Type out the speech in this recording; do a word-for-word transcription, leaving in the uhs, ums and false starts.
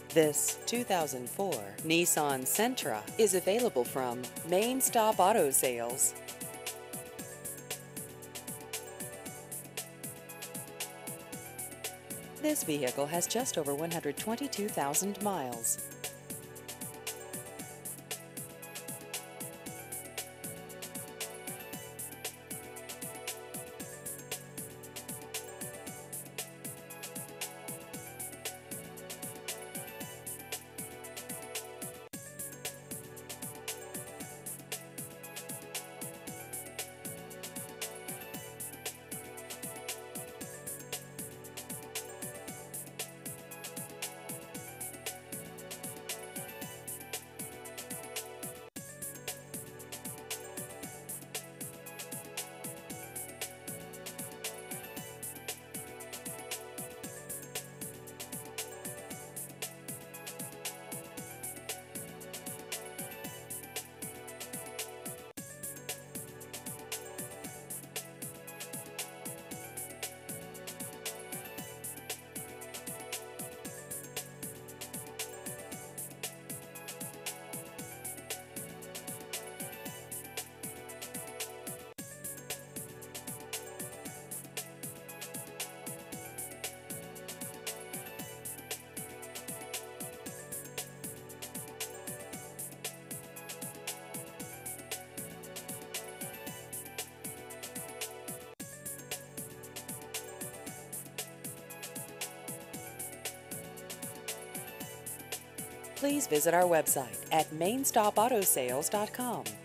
This two thousand four Nissan Sentra is available from Main Stop Auto Sales. This vehicle has just over one hundred twenty-two thousand miles. Please visit our website at main stop auto sales dot com.